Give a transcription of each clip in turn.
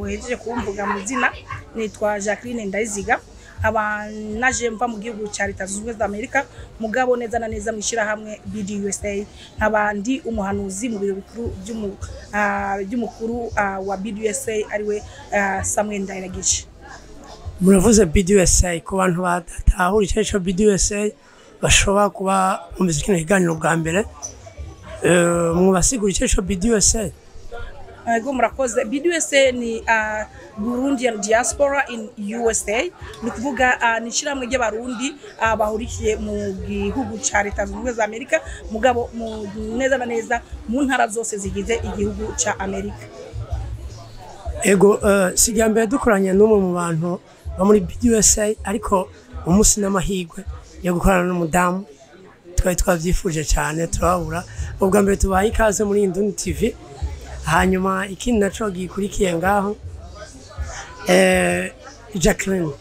muhejeje kumvuga mu zina nitwa Jacqueline Ndayiziga naje mva mu gihugu cya Leta Zunze Ubumwe za Amerika mugabo neza na neza mwishira hamwe BDUSA nkabandi umuhanuzi mu biro bikuru by'umukuru wa BDUSA ariwe Samuel Ndayiragije. Muravuze BDUSA ku bantu badatahura icyo BDUSA bashobora kuba umeze kino kiganiro bwa mbere mubasigura icyo BDUSA. Ego murakoze. BDUSA ni Burundian Diaspora in USA, ni kuvuga nishiramwe ry'abarundi bahurikiye mu gihugu ca Leta Zunze Ubumwe za Amerika mugabo neza na neza mu ntara zose zigize igihugu ca Amerika. Ego sijyambere dukoranye n'umwe mu bantu ba muri BDUSA ariko umunsi n'amahirwe yo gukorana n'umudamu twari twavyifuje cyane turabura ubwa mbere tubaye ikaze muri Induni TV. Hanyuma ikindi naco gikurikiye ngaho Jacqueline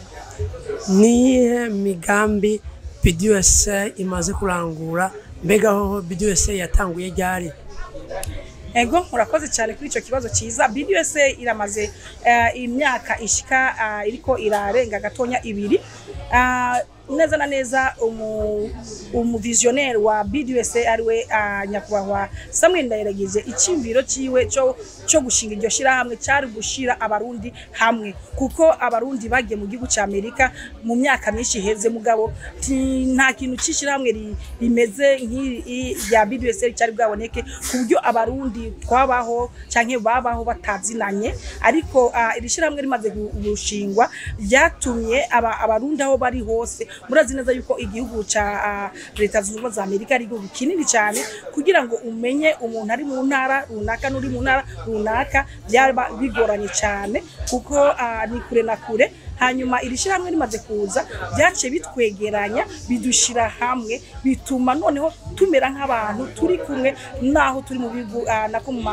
niye migambi BDUSA imaze kurangura mbega ho BDUSA yatanguye ryari? Ego murakoze cyane kuri ico kibazo cyiza. BDUSA iramaze imyaka ishika iriko irarenga gatonya ibiri. Neza na neza visionnaire wa BDUSA ariwe nyakubahwa Samuel Ndayiragije icyimviro ciwe cyo gushinga iryo shira hamwe cyari gushira abarundi hamwe kuko abarundi bagiye mu gihugu cya Amerika mu myaka myinshi heze mugabo nta kintu cishira hamwe rimeze nk'iri ya BDUSA cyari bwaboneke ku buryo abarundi twabaho canke babaho batazinanye ariko iri shira hamwe rimaze gushingwa byatumye abarundi aho bari hose. Murazi neza yuko igihugu ca Leta Zunze Ubumwe za Amerika ari igihugu kinini cyane kugira ngo umenye umuntu ari mu ntara runaka n'uri mu ntara runaka byaba bigoranye cyane kuko ni kure na kure. Hanyuma iri shira hamwe rimaze kuza byace bitwegeranya bidushira hamwe bituma noneho tumera nk'abantu turi kumwe naho turi mu bigu nako mu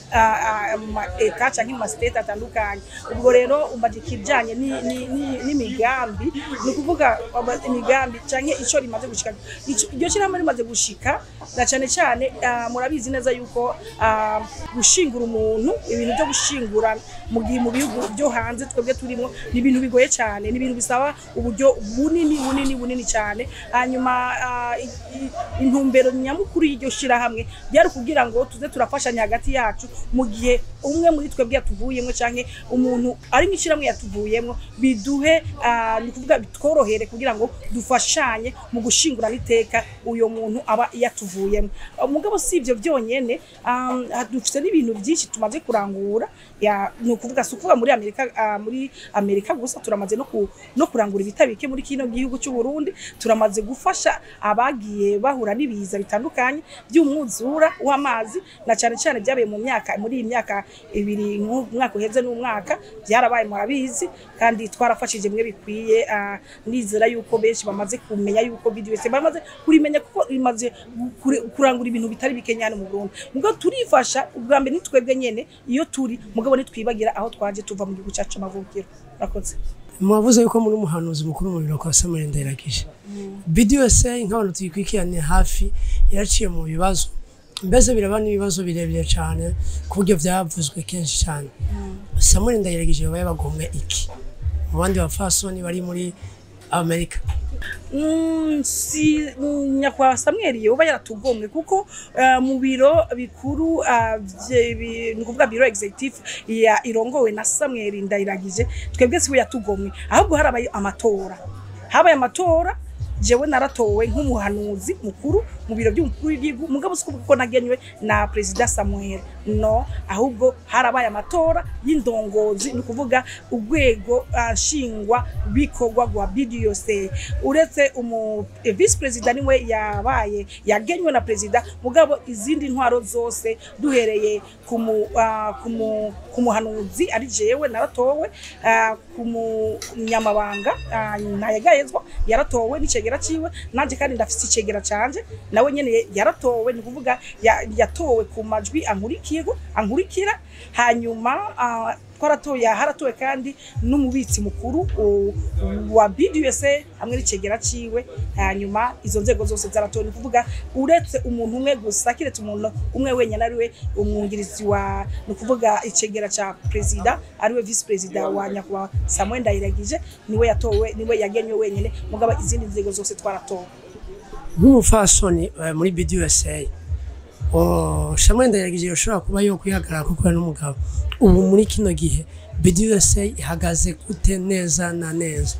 eta canke mu state atandukanye. Ubwo rero umbaje kijanye n'imigambi ni kuvuga imigambi canke ico rimaze gushika iryo shira hamwe rimaze gushika na cyane murabizi neza yuko gushingura umuntu ibintu byo gushingura mu bihugu byo hanze twebwe turimo ni ibintu bigoye cyane, ni ibintu bisaba uburyo bunini cyane. Hanyuma intumbero nyamukuru y'iryo shira hamwe byari kugira ngo tuze turafashanya hagati yacu mu gihe umwe muri twebwe yatuvuyemo canke umuntu ari mw'ishiramwe yatuvuyemo biduhe ni kuvuga bitworohere kugira ngo dufashanye mu gushingura n'iteka uyo muntu aba yatuvuyemo. Mugabo si ivyo byonyene dufite n'ibintu byinshi tumaze kurangura no kuvuga sukuvuga muri Amerika gusa turamaze no kurangura ibitabike muri kino gihugu cy'u Burundi. Turamaze gufasha abagiye bahura n'ibiza bitandukanye by'umwuzura w'amazi na cyane byabaye muri iyi myaka ibiri nk'umwaka uheze n'umwaka byarabaye murabizi kandi twarafashije mwe bikwiye. Nizera yuko benshi bamaze kumenya yuko BDUSA bamaze kurimenya kuko imaze kurangura ibintu bitari bikenyane mu Burundi. Mugabo turifasha ubwa mbere nitwebwe nyene iyo turi mugabo nitwibagira aho twaje tuva mu gihugu cyacu amavukiro. Rakoze. Mwavuze yuko muri umuhanuzi mukuru mu biro kwa Samuel Ndayiragije. BDUSA nk'abantu tuyikwikiranye hafi yaraciye mu bibazo mbese biraba n'ibibazo birebire cyane ku buryo byavuzwe kenshi cyane. Samuel Ndayiragije bagomwe iki mu bandi bafasoni bari muri Amerika? Si nyakwa Samuel yoba yaratugomwe kuko mu biro bikuru nukuvuga biro executive ya irongowe na Samuel Ndayiragije twebwe siwe yatugomwe ahubwo harabaye amatora jewe naratowe nk'umuhanuzi mukuru mu biro by'umukuru w'igihugu mugabo kuko nagenywe na President Samuel no ahubwo harabaye amatora y'indongozi ni kuvuga urwego shingwa bikogwa gwa BDUSA uretse vice president niwe yagenywe na president mugabo izindi ntwaro zose duhereye ku muhanuzi ari jewe naratowe ku munyamabanga ntayagayezwa yaratowe n'icegera ciwe nanje kandi ndafite icegera canje nawe nyene yaratowe ni kuvuga yatowe ku majwi ankurikira hanyuma haratowe kandi n'umubitsi mukuru wa BDUSA hamwe n'icegera ciwe. Hanyuma izo nzego zose zaratowe, ni kuvuga uretse umuntu umwe gusa, kiretse umuntu umwe wenyine ariwe umwungirizi wa, ni kuvuga icegera ca president ariwe vice president wa nyakubahwa Samuel Ndayiragije, niwe yatowe, niwe yagenywe wenyine, mugabo izindi nzego zose twaratowe. Nk'umufasoni muri BDUSA Samuel Ndayiragije yoshobora kuba yo kwihagarara kuko n'umugabo. Ubu muri kino gihe BDUSA ihagaze gute neza na neza?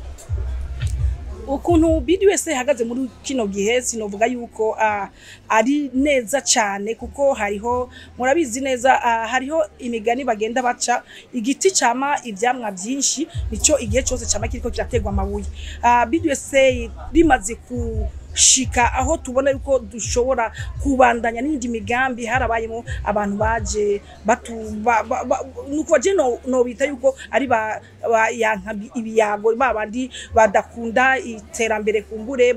Ukuntu BDUSA ihagaze muri kino gihe sinovuga yuko ari neza cyane, kuko hariho, murabizi neza, hariho imigani bagenda baca, igiti cama ivyamwa byinshi nico igihe cyose cama kiriko kirategwa amabuye. BDUSA rimaze kushika aho tubona yuko dushobora kubandanya n'indi migambi. Harabayemo abantu baje nuko je no bita yuko ari yanka ibiyago, babandi badakunda iterambere kumbure,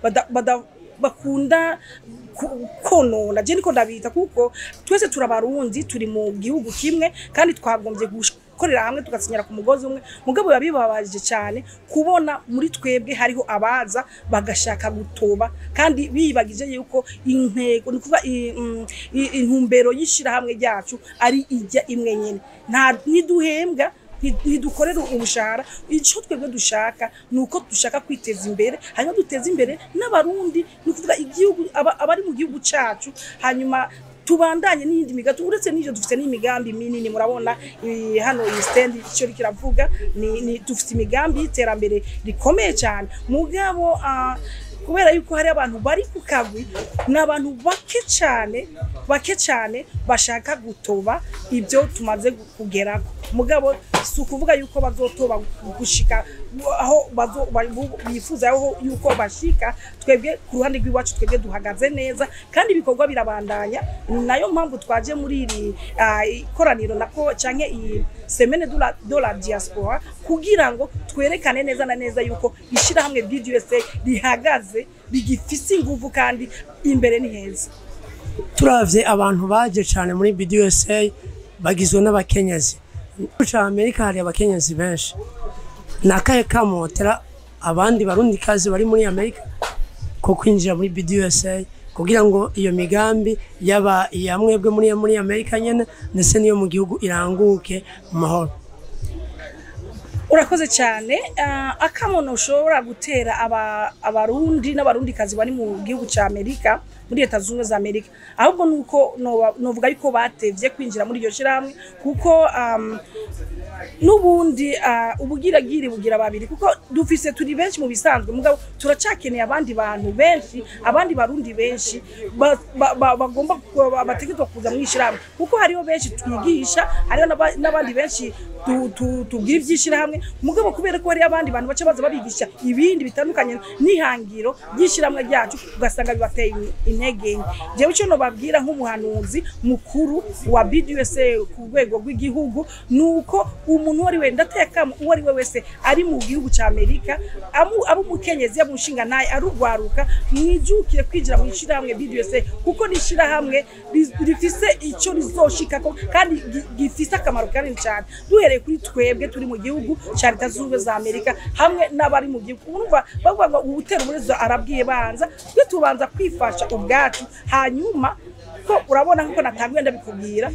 bakunda konona. Je niko ndabita kuko twese turabarundi, turi mu gihugu kimwe kandi twagombye korera hamwe tugasinyira ku mugozi umwe. Mugabo yabibabaje cyane kubona muri twebwe hariho abaza bagashaka gutoba kandi bibagije yuko intego, ni kuvuga intumbero yishira hamwe ryacu ari ijya imwe nyene, nta niduhembwa, ntidukorera ubushara. Icyo twebwe dushaka nuko dushaka kwiteza imbere, hanyuma duteza imbere n'abarundi, ni kuvuga igihugu, abari mu gihugu cyacu, hanyuma tubandanye n'indi migato. Uretse n'ivyo dufite n'imigambi minini, murabona hano iyi stand icyo kiravuga, ni dufite imigambi y'iterambere rikomeye cyane. Mugabo kubera yuko hari abantu bari ku kagwi, n'abantu bake cyane bashaka gutoba ibyo tumaze kugera. Mugabo si ukuvuga yuko bazotoba gushika aho bifuza yuko bashika. Twebwe ku ruhande rw'iwacu twebwe duhagaze neza kandi ibikorwa birabandanya. Nayo mpamvu twaje muri iri ikoraniro nako canke iyi semaine de la diaspora, kugira ngo twerekane neza na neza yuko ishira hamwe BDUSA rihagaze, rigifise inguvu kandi imbere ni heza. Turavye abantu baje cyane muri BDUSA bagizwe n'abakenyezi. Mu Amerika hari abakenyezi benshi. Nakaye kamotera abandi barundi kazi bari muri Amerika ko kwinjira muri BDUSA kugira ngo iyo migambi yaba yamwebwe muri Amerika nyene ndetse niyo mu gihugu iranguke mu mahoro. Urakoze cyane. Akamono ushobora gutera abarundi n'abarundi kazi bari mu gihugu cya Amerika, muri Leta Zunze za Amerika, ahubwo nuko novuga yuko batevye kwinjira muri iryo shiramwe, kuko nubundi ubugiragiri bugira babiri, kuko dufise turi benshi mu bisanzwe, mugabo turacakeneye abandi bantu benshi, abandi barundi benshi bagomba bategetswe kuza mu ishiramwe, kuko hariho benshi twigisha, hariho n'abandi benshi tubwira ibyishira hamwe. Mugabo kubera ko hari abandi bantu baca baza babigisha ibindi bitandukanye n'ihangiro ry'ishiramwe ryacu, ugasanga bibateye intege. Jewe cyo no babwira nk'umuhanuzi mukuru wa BDUSA ku rwego rw'igihugu, nuko umuntu wari we ndateka uwo ari we wese ari mu gihugu cya Amerika, abo mukenyezi yamushinga naye arugwaruka, mwijukire kwinjira mu ishiramwe BDUSA, kuko nishira hamwe rifise icyo rizoshikako kandi gifise akamaro kanini cyane. Duhereye kuri twebwe turi mu gihugu cya Leta Zunze za Amerika hamwe n'abari mu gihugu, urumva bavuga ngo ubutera uburezo arabwiye banza, twe tubanza kwifasha ubwacu, hanyuma ko urabona nkuko natangiye ndabikubwira,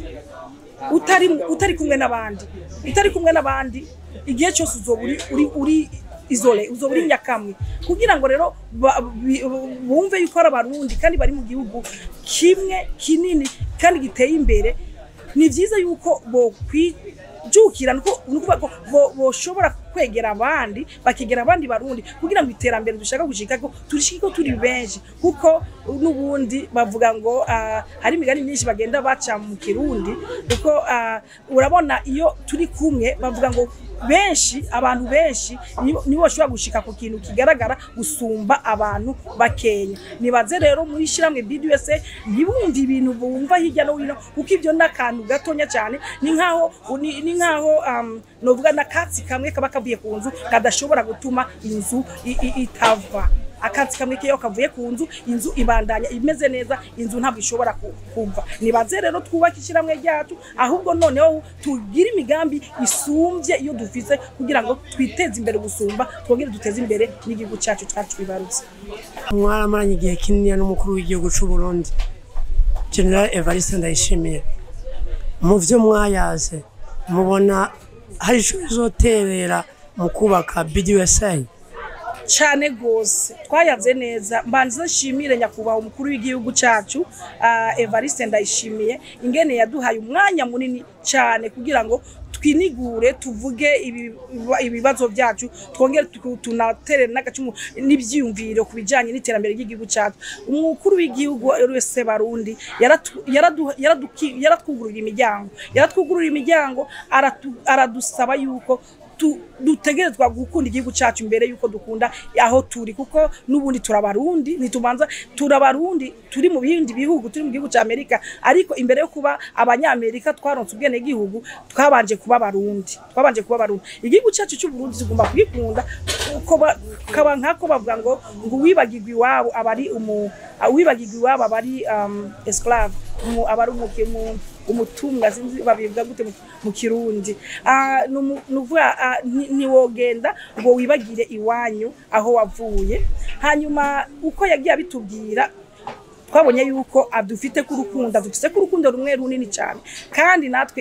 utari kumwe n'abandi igihe cyose uri izole, uzoburi nyakamwe, kugira ngo rero bumve yuko ari abarundi kandi bari mu gihugu kimwe kinini kandi giteye imbere. Ni byiza yuko jukira nuko boshobora kwegera abandi, bakigera abandi barundi, kugira ngo iterambere dushaka gushikako turishikiko turi benshi, kuko nubundi bavuga ngo hari imigani myinshi bagenda baca mu Kirundi, kuko urabona iyo turi kumwe bavuga ngo abantu benshi nibo bashobora gushika ku kintu kigaragara gusumba abantu bakenya. Nibaze rero muri shiramwe BDUSA ntibumva ibintu bumva hirya no hino, kuko ibyo nakantu gatonya cyane, ni nkaho novuga nakatsi kamwe kaba kabuye ku nzu kadashobora gutuma inzu itava. akazi kamwe kiyo kavuye ku nzu inzu ibandanya imeze neza inzu ntabwo ishobora kumva nibaze rero twubakishira mwe ryacu ahubwo noneho tugira imigambi isumbye iyo dufise kugira ngo twiteze imbere gusumba twongere duteze imbere n'igihugu cyacu twibarutse mwaramaranye igihe kinini n'umukuru w'igihugu cy'u Burundi General Evariste Ndayishimiye mu vyo mwayaze mubona hari ico bizoterera mu kubaka BDUSA cyane gose twayaze neza mbanze nshimire nyakubaho umukuru w'igihugu cyacu Evariste Ndayishimiye ingene yaduhaye umwanya munini cyane kugira ngo twinigure tuvuge ibibazo byacu twongere tunatere n'agacumu n'ibyiyumviro kubijanye n'iterambere ry'igihugu cyacu umukuru w'igihugu wese Barundi yaratwugurura imiryango aradusaba yuko dutegerezwa gukunda igihugu cyacu imbere yuko dukunda aho turi kuko nubundi turabarundi nitubanza turabarundi turi mu bindi bihugu turi mu gihugu cya Amerika ariko imbere yo kuba abanyamerika twaronse ubwene gihugu twabanje kuba barundi igihugu cyacu cy'u Burundi tugomba kwikunda uko kaba nkako bavuga ngo wibagirwa iwabo abari esclave abari umutumwa sinzi babivuga gute mu Kirundi nuvuga ntiwogenda ngo wibagire iwanyu aho wavuye hanyuma uko yagiye abitubwira twabonye yuko adufite ku rukundo rumwe runini cyane kandi natwe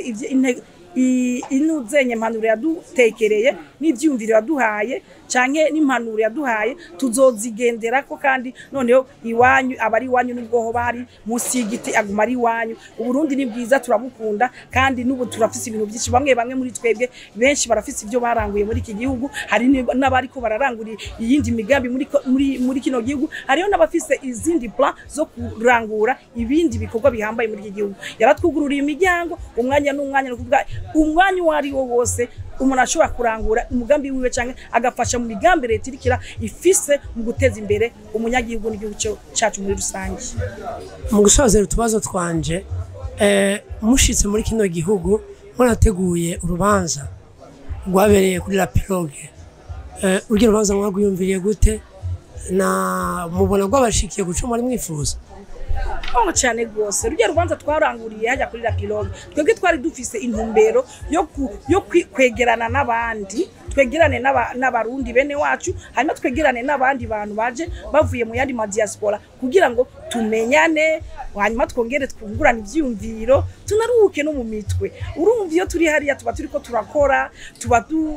inuzenye impanuro yadutekereye n'ibyumviro yaduhaye canke n'impanuro yaduhaye tuzozigenderako kandi noneho iwanyu abari iwanyu n'ubwoho bari musi y'igiti aguma ari iwanyu Uburundi ni bwiza turabukunda kandi n'ubu turafise ibintu byinshi bamwe muri twebwe benshi barafise ibyo baranguye muri iki gihugu hari n'abariko bararangurira iyindi migambi muri kino gihugu hariyo n'abafise izindi plan zo kurangura ibindi bikorwa bihambaye muri iki gihugu yaratwugururiye imiryango umwanya n'umwanya no kuvuga umwanya wari wo wose umuntu ashobora kurangura umugambi wiwe canke agafasha mu migambi leta irikira ifise mu guteza imbere umunyagihugu n'igihugu cyacu muri rusange mu gusozera utubazo twanje mushitse muri kino gihugu mwarateguye urubanza rwabereye kuri La Pirogue uryo rubanza mwaguyumviriye gute na mubona rwabashikiye guca muri mwifuza cyane gose rujya rubanza twaranguriye hajya kuri La Pirogue twebwe twari dufise intumbero yo kwegerana n'abandi twegerane n'abarundi bene wacu hanyuma twegerane n'abandi bantu baje bavuye mu yandi diaspora kugira ngo tumenyane hanyuma twongere twungurane ibyumviro tunaruhuke no mu mitwe urumva iyo turi hariya tuba turiko turakora tuba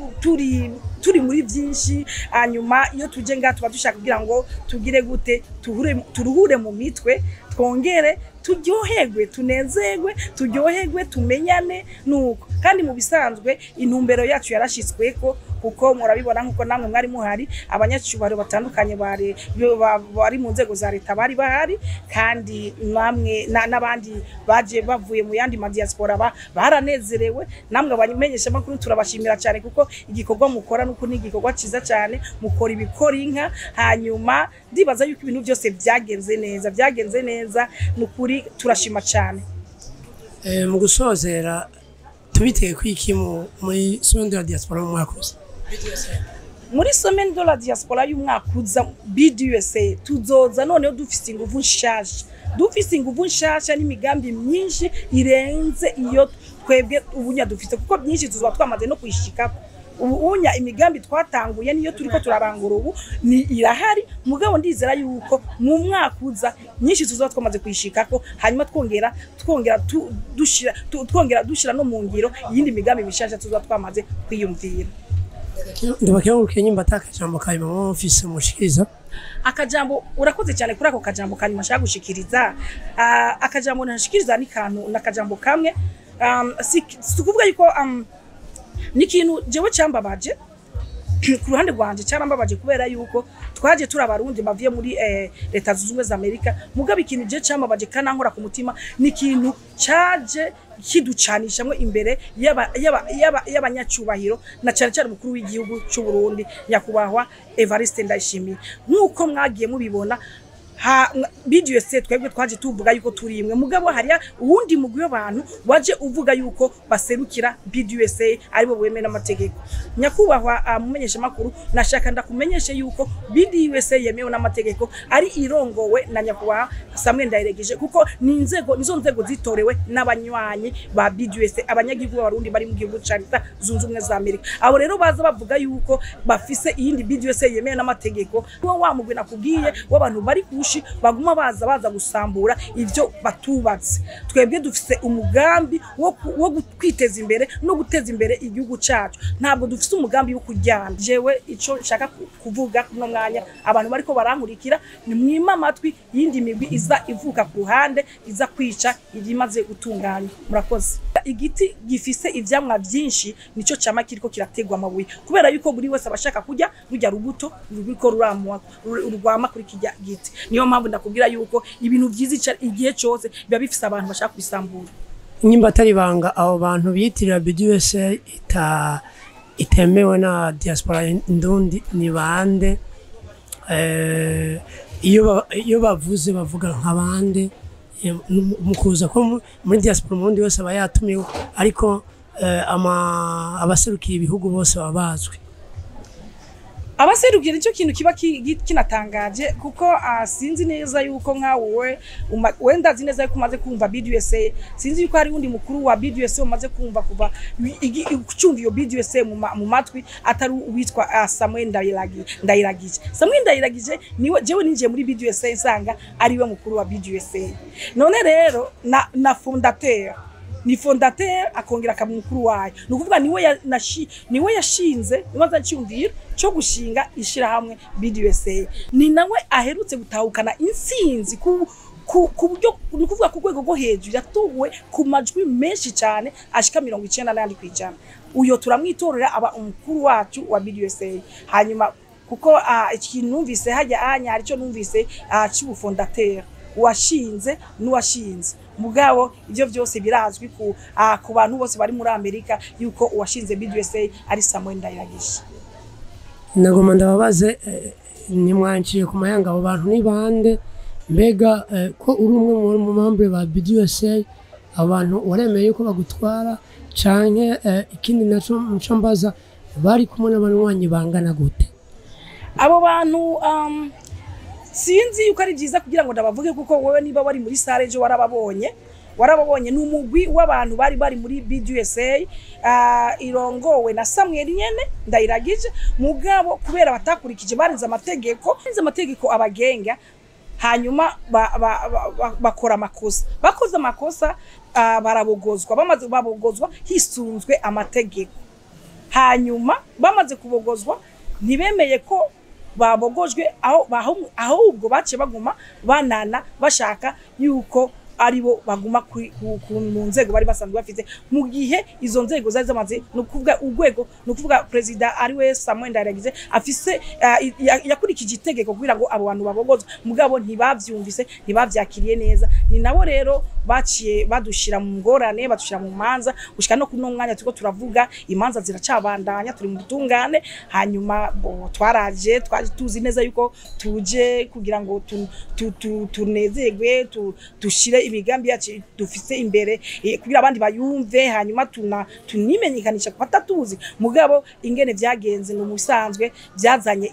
turi muri byinshi hanyuma iyo tuje nga tuba dushaka kugira ngo tugire gute turuhure mu mitwe twongere turyoherwe tunezerwe turyoherwe tumenyane nuko kandi mu bisanzwe intumbero yacu yarashitsweko kuko murabibona nkuko namwe mwari muhari abanyacubaro batandukanye bari mu nzego za leta bari bahari kandi namwe n'abandi baje bavuye mu yandi diaspora baranezerewe namwe abamenyesha makuru turabashimira cyane kuko igikorwa mukora nuko ni igikorwa ciza cyane mukora ibikora inka hanyuma ndibaza yuko ibintu byose byagenze neza nukuri turashima cyane mu gusozera tubiteye kwiki muri Semaine de la Diaspora mu mwakoze muri Semaine de la Diaspora y'umwakuza BDUSA tuzoza noneho dufise inguvu nshasha n'imigambi myinshi irenze iyo twebwe ubunya dufite kuko byinshi tuzoba twamaze no kwishika ubunya imigambi twatanguye niyo turiko turarangura ubu ni irahari mugabo ndizera yuko mu mwakuza nyinshi tuzoba twamaze kwishikako hanyuma twongera dushira no mu ngiro yindi migambi mishasha tuzoba twamaze kwiyumvira ndabakengurukiye nyimba atakajambo kayima mu office mushikiriza akajambo urakoze cyane kuri ako kajambo kanyuma nshaka gushikiriza akajambo nashikiriza ni kantu nakajambo kamwe sikuvuga yuko nikintu jewe cyambabaje ku ruhande rwanje cyarambabaje kubera yuko twaje turabarundi bavuye muri leta zunze ubumwe za Amerika mugabe ikintu je cyambabaje kana nkora ku mutima nikintu cyaje kiducanishamwe imbere y'abanyacubahiro na cyane cyane umukuru w'igihugu cy'u Burundi nyakubahwa Evariste Ndayishimiye nkuko mwagiye mubibona BDUSA twebwe twaje tuvuga yuko turimwe mugabo hariya uwundi mugwi w'abantu waje uvuga yuko baserukira BDUSA aribo bweme n'amategeko nyakubahwa mumenyesha makuru nashaka ndakumenyeshe yuko BDUSA yemewe n'amategeko ari irongowe na nyakubahwa Samuel Ndayiregije kuko nizo nzego zitorewe n'abanywanyi ba BDUSA abanyagihugu b'abarundi bari mu gihugu ca Leta zunze ubumwe za Amerika abo rero baza bavuga yuko bafise iyindi BDUSA yemewe n'amategeko wo wamugwe nakubwiye w'abantu bari kushi baguma baza gusambura ivyo batubatse twebwe dufise umugambi wo kwiteza imbere no guteza imbere igihugu cacu ntabwo dufise umugambi wo kujyana jewe ico nshaka kuvuga kuno mwanya abantu bariko barankurikira ni mwima amatwi yindi migwi iza ivuka ku ruhande iza kwica igimaze gutunganya murakoze igiti gifise ivyamwa byinshi nico cama kiriko kirategwa amabuye kubera yuko buri wese abashaka kujya rujya rubuto rubiko urwama kuri kijya giti niyo mpamvu ndakubwira yuko ibintu byiza igihe cyose biba bifise abantu bashaka kubisambura nyimba atari banga abo bantu biyitirira BDUSA itemewe na diaspora ndundi ni bande iyo bavuze bavuga nk'abande mukuza ko muri diaspora mundi wese aba yatumiwe ariko abaserukiye ibihugu bose babazwe abaserukira icyo kintu kiba kinatangaje kuko sinzi neza yuko nkawe wenda azi neza yuko umaze kumva BDUSA sinzi yuko hari undi mukuru wa BDUSA umaze kumva kuva kucumva iyo BDUSA mu matwi atari uwitwa Samuel Ndayiragije Samuel Ndayiragije niwe jewe ninjiye muri BDUSA nsanga ari we mukuru wa BDUSA none rero na fondateur ni fondateur akongera akamukuru wayo nukuvuga niwe yashinze imaze cyumvira cyo gushinga ishira hamwe BDUSA ni nawe aherutse gutahukana insinzi ku buryo nukuvuga ku rwego rwo hejuru yatuwe ku majwi menshi cyane ashika 90% uyo turamwitorera aba umukuru wacu wa BDUSA hanyuma kuko ikintu numvise hajya ari cyo numvise cy'ubufondateur washinze n'uwashinze mugabo ivyo byose birazwi ku bantu bose bari muri Amerika yuko uwashinze BDUSA ari Samuel Ndayiragije nagoma ndababaze nimwanciye ku mayanga abo bantu ni bande mbega ko uri umwe mu membre ba BDUSA abantu waremeye yuko bagutwara canke ikindi naco mcambaza bari kumwe n'abanywanyi bangana gute abo bantu sinzi yuko ari byiza kugira ngo ndabavuge kuko wowe niba wari muri sare ejo warababonye n'umugwi w'abantu bari muri BDUSA irongowe na Samuel nyene Ndayiragije mugabo kubera batakurikije barinze amategeko abagenga hanyuma bakora amakosa bakoze amakosa barabogozwa bamaze babogozwa hisunzwe amategeko hanyuma bamaze kubogozwa ntibemeye ko babogojwe aho ubwo bace baguma banana bashaka yuko aribo baguma mu nzego bari basanzwe bafite mu gihe izo nzego zari zamaze no kuvuga urwego no kuvuga president ari we Samuel Ndayiragije afise yakurikije itegeko kugira ngo abo bantu babogozwe mugabo ntibavyumvise ntibavyakiriye neza ni nabo rero baciye badushira mu ngorane badushira mu manza gushika no kuno mwanya tuko turavuga imanza ziracabandanya turi mu dutungane hanyuma twaraje tuzi neza yuko tuje kugira ngo tunezegwe dushire imigambi yacu dufise imbere kugira abandi bayumve hanyuma tunimenyekanisha ko batatuzi mugabo ingene vyagenze no musanzwe byazanye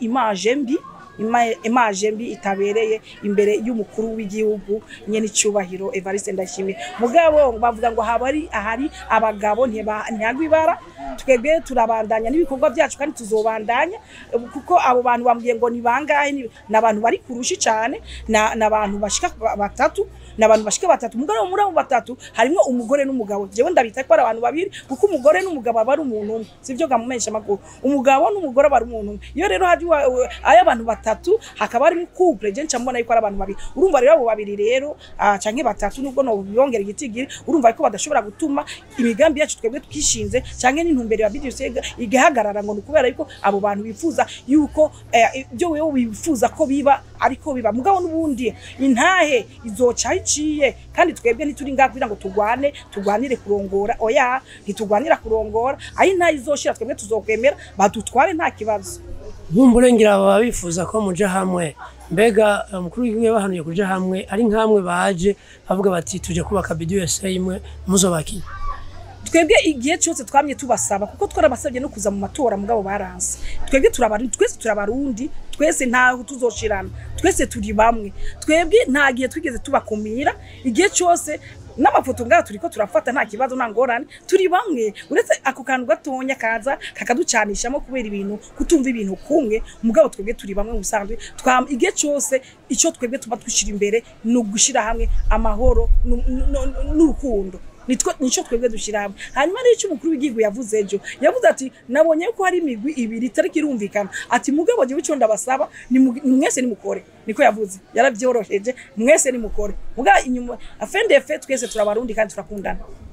image mbi itabereye imbere y'umukuru w'igihugu nyene cyubahiro Evariste Ndayishimiye mugabo bavuga ngo ahari abagabo ntiyagwibara twebwe turabandanya n'ibikorwa byacu kandi tuzobandanya kuko abo bantu bambwiye ngo ni bangahe n'abantu bari kurushi cyane n'abantu bashika batatu mugabo muri abo batatu harimo umugore n'umugabo jewe ndabita ko ari abantu babiri kuko umugore n'umugabo bari umuntu umwe sivyo gamumenyesha makuru umugabo n'umugore bari umuntu umwe iyo rero haje abantu batatu hakaba ari couple je ncambona yuko ari abantu babiri urumva rero abo babiri rero canke batatu nubwo no biyongera igitigiri urumva ko badashobora gutuma imigambi yacu twebwe tukishinze canke n'intumbero ya BDUSA igahagarara ngo kubera yuko abo bantu bifuza yuko byo wewe wifuza ko biba ariko biba mugabo n'ubundi intahe izoca iciye kandi twebwe ntituri ngaho kugira ngo tugwanire kurongora oya ntitugwanira kurongora ayi ntahe izoshira twebwe tuzokwemera badutware nta kibazo nkumburengira baba bifuza ko muja hamwe mbega umukuru w'igihugu yabahanuye kuja hamwe ari nkamwe baje bavuga bati tuje kubaka BDUSA imwe muzobaki twebwe igihe cyose twamye tubasaba kuko twarabasabye no kuza mu matora mugabo baranse twebwe turabarundi twese ntaho tuzoshirana twese turi bamwe twebwe nta gihe twigeze tubakumira igihe cyose n'amafoto ngaho turiko turafata nta kibazo nta ngorane turi bamwe uretse ako kantu gatonya kaza kakaducanishamo kubera ibintu kutumva ibintu kumwe mugabo twebwe turi bamwe musanzwe igihe cyose ico twebwe tuba twishira imbere no gushira hamwe amahoro n'urukundo nico twebwe dushira hamwe hanyuma n'icyo umukuru w'igihugu yavuze ejo yavuze ati nabonye ko hari imigwi ibiri itari kirumvikana ati mugabo je bico ndabasaba ni mwese ni mukore niko yavuze yaravyoroheje mwese ni mukore muga inyuma afendefe twese turabarundi kandi turakundana